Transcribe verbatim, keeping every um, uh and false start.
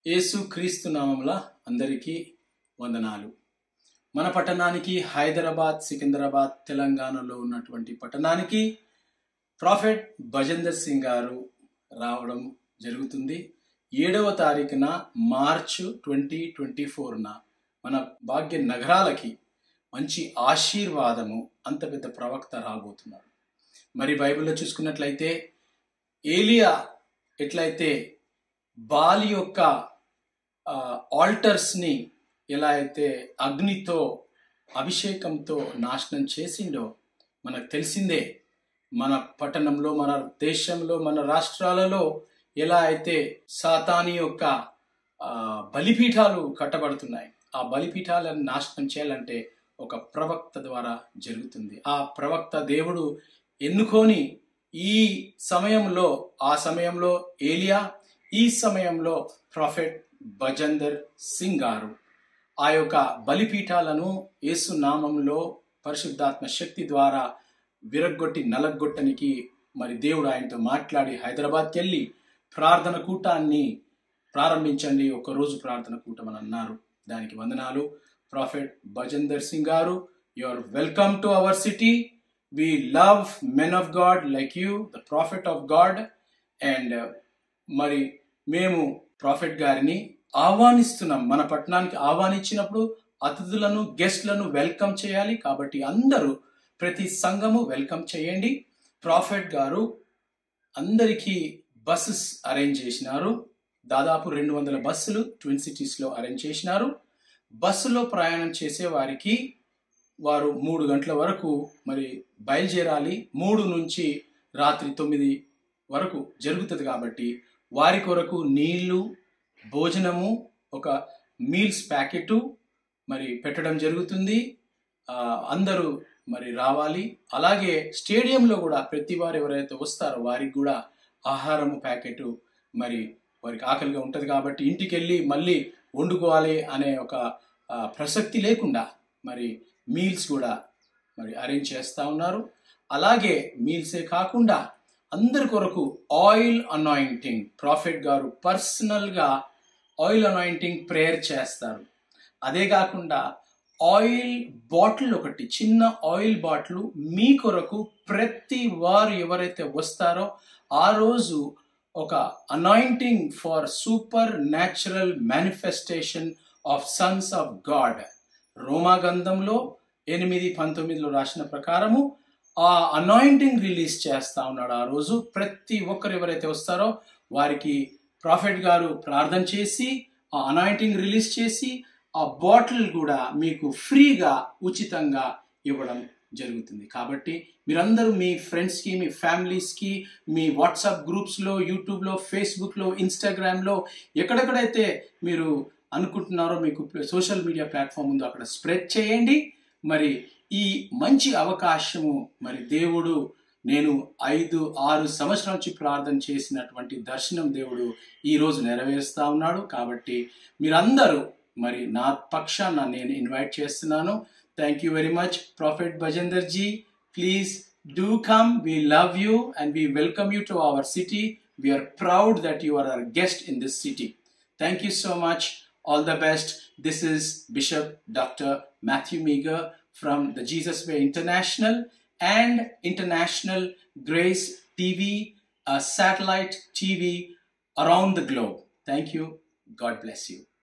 యేసు క్రీస్తు నామముల అందరికీ వందనాలు. మన పట్టణానికి హైదరాబాద్, సికింద్రాబాద్, తెలంగాణలో ఉన్నటువంటి పట్టణానికి ప్రాఫెట్ భజందర్ సింగ్ గారు రావడం జరుగుతుంది. ఏడవ తారీఖున మార్చ్ ట్వంటీ ట్వంటీ ఫోర్న మన భాగ్య నగరాలకి మంచి ఆశీర్వాదము, అంత పెద్ద ప్రవక్త రాబోతున్నారు. మరి బైబిల్లో చూసుకున్నట్లయితే ఏలియా ఎట్లయితే బాలి యొక్క ఆల్టర్స్ని ఎలా అయితే అగ్నితో అభిషేకంతో నాశనం చేసిండో మనకు తెలిసిందే. మన పట్టణంలో, మన దేశంలో, మన రాష్ట్రాలలో ఎలా అయితే సాతాని యొక్క బలిపీఠాలు కట్టబడుతున్నాయి, ఆ బలిపీఠాలను నాశనం చేయాలంటే ఒక ప్రవక్త ద్వారా జరుగుతుంది. ఆ ప్రవక్త దేవుడు ఎన్నుకొని ఈ సమయంలో, ఆ సమయంలో ఏలియా, ఈ సమయంలో ప్రాఫెట్ భజందర్ సింగ్ గారు ఆ యొక్క బలిపీఠాలను యేసు నామంలో పరిశుద్ధాత్మ శక్తి ద్వారా విరగ్గొట్టి నలగొట్టనికి మరి దేవుడు ఆయనతో మాట్లాడి హైదరాబాద్కి వెళ్ళి ప్రార్థన కూటాన్ని ప్రారంభించండి, ఒక రోజు ప్రార్థన కూటం అని అన్నారు. దానికి వందనాలు. ప్రాఫెట్ భజందర్ సింగ్ గారు, you are welcome to our city. We love men of God like you, the prophet of God. And మరి మేము ప్రాఫెట్ గారిని ఆహ్వానిస్తున్నాం. మన పట్టణానికి ఆహ్వానించినప్పుడు అతిథులను, గెస్ట్లను వెల్కమ్ చేయాలి. కాబట్టి అందరూ, ప్రతి సంఘము వెల్కమ్ చేయండి. ప్రాఫెట్ గారు అందరికీ బస్సెస్ అరేంజ్ చేసినారు. దాదాపు రెండు వందల బస్సులు ట్విన్ సిటీస్లో అరేంజ్ చేసినారు. బస్సులో ప్రయాణం చేసే వారికి వారు మూడు గంటల వరకు మరి బయలుదేరాలి. మూడు నుంచి రాత్రి తొమ్మిది వరకు జరుగుతుంది. కాబట్టి వారి కొరకు నీళ్లు, భోజనము, ఒక మీల్స్ ప్యాకెట్ మరి పెట్టడం జరుగుతుంది. అందరూ మరి రావాలి. అలాగే స్టేడియంలో కూడా ప్రతి వారు ఎవరైతే వస్తారో వారికి కూడా ఆహారము ప్యాకెట్, మరి వారికి ఆకలిగా ఉంటుంది కాబట్టి ఇంటికి వెళ్ళి మళ్ళీ వండుకోవాలి అనే ఒక ప్రసక్తి లేకుండా మరి మీల్స్ కూడా మరి అరేంజ్ చేస్తూ ఉన్నారు. అలాగే మీల్సే కాకుండా అందరి కొరకు ఆయిల్ అనాయింటింగ్, ప్రాఫెట్ గారు పర్సనల్గా ఆయిల్ అనాయింటింగ్ ప్రేయర్ చేస్తారు. అదే కాకుండా ఆయిల్ బాటిల్, ఒకటి చిన్న ఆయిల్ బాటిల్ మీ కొరకు ప్రతి వారు ఎవరైతే వస్తారో ఆ రోజు ఒక anointing for supernatural manifestation of sons of God, రోమా గ్రంథంలో ఎనిమిది పంతొమ్మిదిలో రాసిన ప్రకారము ఆ అనాయింటింగ్ రిలీజ్ చేస్తా ఉన్నాడు. ఆ రోజు ప్రతి ఒక్కరు ఎవరైతే వస్తారో వారికి ప్రాఫెట్ గారు ప్రార్థన చేసి ఆ అనాయింటింగ్ రిలీజ్ చేసి ఆ బాటిల్ కూడా మీకు ఫ్రీగా, ఉచితంగా ఇవ్వడం జరుగుతుంది. కాబట్టి మీరందరూ మీ ఫ్రెండ్స్కి, మీ ఫ్యామిలీస్కి, మీ వాట్సాప్ గ్రూప్స్లో, యూట్యూబ్లో, ఫేస్బుక్లో, ఇన్స్టాగ్రామ్లో ఎక్కడెక్కడైతే మీరు అనుకుంటున్నారో మీకు సోషల్ మీడియా ప్లాట్ఫామ్ ఉందో అక్కడ స్ప్రెడ్ చేయండి. మరి ఈ మంచి అవకాశము మరి దేవుడు, నేను ఐదు ఆరు సంవత్సరాల నుంచి ప్రార్థన చేసినటువంటి దర్శనం దేవుడు ఈరోజు నెరవేరుస్తూ ఉన్నాడు. కాబట్టి మీరందరూ మరి నా పక్షాన నేను ఇన్వైట్ చేస్తున్నాను. Thank you very much prophet Bhajinder ji. Please do come. We love you and we welcome you to our city. We are proud that you are our guest in this city. Thank you so much. All the best. This is Bishop Doctor Matthew Meager from the Jesus Way International and International Grace T V, a satellite T V around the globe. Thank you. God bless you.